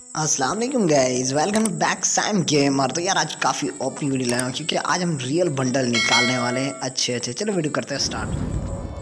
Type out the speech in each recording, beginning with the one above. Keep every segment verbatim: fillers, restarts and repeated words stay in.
अस्सलाम वालेकुम guys, welcome back Sam gamer. तो यार आज काफ़ी ओपी वीडियो लाया हूँ क्योंकि आज हम रियल बंडल निकालने वाले हैं। अच्छे अच्छे चलो वीडियो करते हैं स्टार्ट।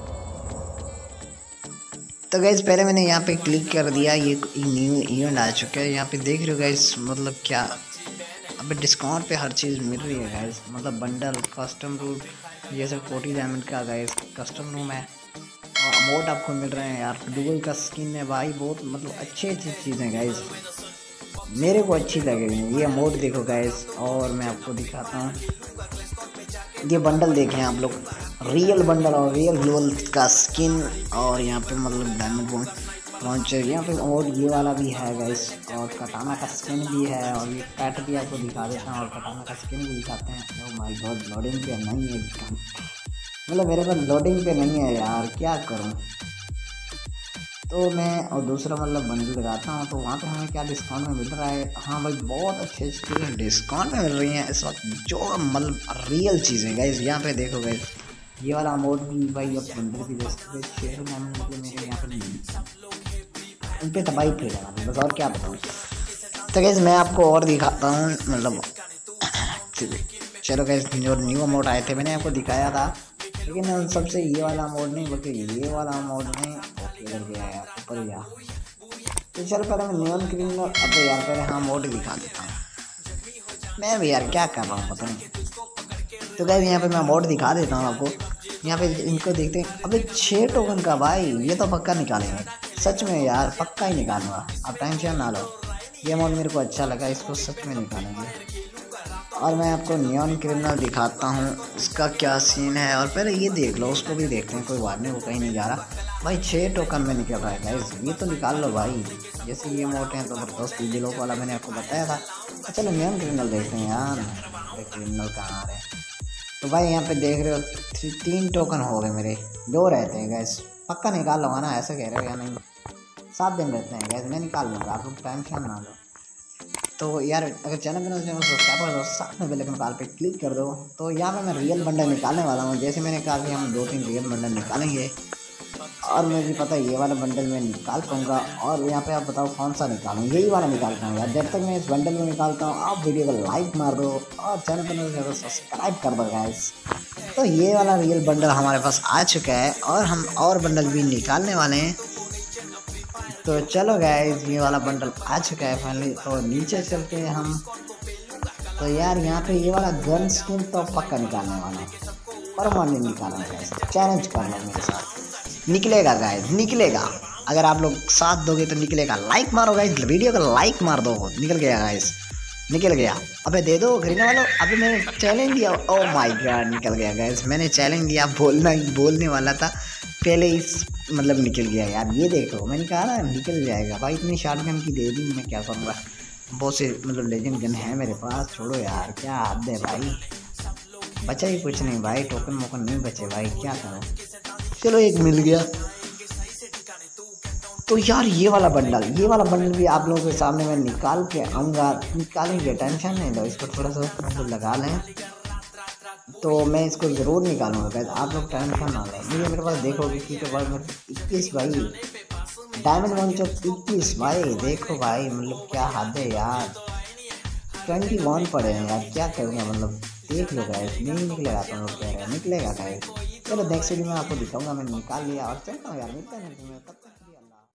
तो गाइस पहले मैंने यहाँ पे क्लिक कर दिया, ये न्यू इवेंट आ चुका है। यहाँ पे देख रहे हो गाइस, मतलब क्या अबे डिस्काउंट पे हर चीज़ मिल रही है गाइस। मतलब बंडल, कस्टम रूम, ये सब फोर्टी डायमंड का गाइस कस्टम रूम है और अमोट आपको मिल रहे हैं यार। डुगल का स्किन है भाई, बहुत मतलब अच्छी अच्छी चीज़ें गाइस, मेरे को अच्छी लगेगी। ये मोड देखो गाइस, और मैं आपको दिखाता हूँ ये बंडल देखें आप लोग, रियल बंडल और रियल ग्लोबल का स्किन। और यहाँ पे मतलब डायमंड लॉन्चर यहाँ पे, और ये वाला भी है गाइस, और कटाना का स्किन भी है। और ये पैट भी आपको दिखा देता हूँ, और कटाना का स्किन भी दिखाते हैं। ओह माय गॉड, लोडिंग पे नहीं है, मतलब मेरे पास लोडिंग पे नहीं है यार, क्या करूँ। तो मैं और दूसरा मतलब बंडल लगाता हूँ, तो वहाँ पे हमें क्या डिस्काउंट में मिल रहा है। हाँ भाई बहुत अच्छे अच्छे डिस्काउंट में मिल रही हैं इस वक्त, जो मतलब रियल चीज़ें गाइस। यहाँ पे देखो गाइस, ये वाला अमाउंट भी भाई अब बंडल की जैसे छः सौ मतलब मेरे यहाँ पर उन पर तबाही थे लगा, बस और क्या बताऊँ। तो गाइस मैं आपको और दिखाता हूँ, मतलब चलो गाइस जो न्यू अमाउंट आए थे मैंने आपको दिखाया था, लेकिन सबसे ये वाला मोड नहीं बल्कि ये वाला मोड में ओके कर गया है ऊपर या। तो चल पहले मैं न्यून क्रीम अब यार पहले हाँ मोड दिखा देता हूँ मैं भी यार, क्या कर रहा हूँ पता नहीं। तो गाइस यहाँ पे मैं मोड दिखा देता हूँ आपको। यहाँ पे इनको देखते हैं, अबे छः टोकन का भाई, ये तो पक्का निकालेंगे सच में यार, पक्का ही निकालूंगा, आप टेंशन ना लो। ये मोड मेरे को अच्छा लगा, इसको सच में निकालेंगे। और मैं आपको नियॉन क्रिमिनल दिखाता हूँ, इसका क्या सीन है। और पहले ये देख लो, उसको भी देखते हैं, कोई बात नहीं, वो कहीं नहीं जा रहा भाई। छः टोकन में निकल रहा है गाइस, ये तो निकाल लो भाई। जैसे ये मोटे हैं तो जबरदस्त दिलों वाला मैंने आपको बताया था। चलो नियॉन क्रिमिनल देखते हैं यार, क्रिमिनल कहाँ आ रहे हैं। तो भाई यहाँ पे देख रहे हो तीन टोकन हो गए मेरे, दो रहते हैं गैस, पक्का निकाल लूँगा ना, ऐसा कह रहे हो या नहीं। सात दिन रहते हैं गैस, मैं निकाल लूँगा, आप लोग टेंशन ना लो। तो यार अगर चैनल पर चैनल सब्सक्राइब कर दो, साथ में बेल आइकन कॉल पे क्लिक कर दो। तो यहाँ पे मैं रियल बंडल निकालने वाला हूँ, जैसे मैंने कहा कि हम दो तीन रियल बंडल निकालेंगे। और मुझे पता है ये वाला बंडल मैं निकाल पाऊँगा। और यहाँ पे आप बताओ कौन सा निकालूँ, यही वाला निकालता हूँ यार। जब तक मैं इस बंडल को निकालता हूँ आप वीडियो को लाइक मार दो और चैनल पर सब्सक्राइब कर दो गाइस। तो ये वाला रियल बंडल हमारे पास आ चुका है और हम और बंडल भी निकालने वाले हैं। तो चलो गाइस ये वाला बंडल आ चुका है फाइनली, तो नीचे चलते हैं हम। तो यार यहाँ पे ये वाला गन स्किन तो पक्का निकालने वाला है, परमानेंट निकालना है गाइस, चैलेंज करना मेरे साथ, निकलेगा गाइस निकलेगा। अगर आप लोग साथ दोगे तो निकलेगा, लाइक मारो गाइस, वीडियो को लाइक मार दो, निकल गया गाइस, निकल गया। अबे दे दो खरीदने वालों, अभी मैंने चैलेंज दिया, ओह माय गॉड निकल गया गाइस, मैंने चैलेंज दिया, बोलना बोलने वाला था पहले इस मतलब निकल गया यार। ये देखो मैंने कहा ना निकल जाएगा भाई, इतनी शॉर्ट गन की दे दी, मैं क्या करूँगा। बहुत से मतलब लेजेंड गन है मेरे पास, छोड़ो यार क्या हद है भाई, बचा ही कुछ नहीं भाई, टोकन मोकन नहीं बचे भाई, क्या करो। चलो एक मिल गया। तो यार ये वाला बंडल ये वाला बंडल भी आप लोगों के सामने मैं निकाल के आऊँगा, निकालेंगे टेंशन नहीं लो, इसको थोड़ा सा मतलब लगा लें तो मैं इसको ज़रूर निकालूंगा गाइस, आप लोग टेंशन ना लें। मुझे मेरे पास देखोगे कि तो भाई इक्कीस भाई डायमंड वन चौक इक्कीस भाई, देखो भाई मतलब क्या हद है यार, ट्वेंटी वन पड़े हैं यार, क्या करूँगा मतलब देख लो गाइस, नहीं निकलेगा तो लोग कह रहे हैं निकलेगा गाइस। चलो नेक्स्ट वीडियो में आपको दिखाऊंगा, मैंने निकाल लिया और चलता हूँ यार, मिलते हैं।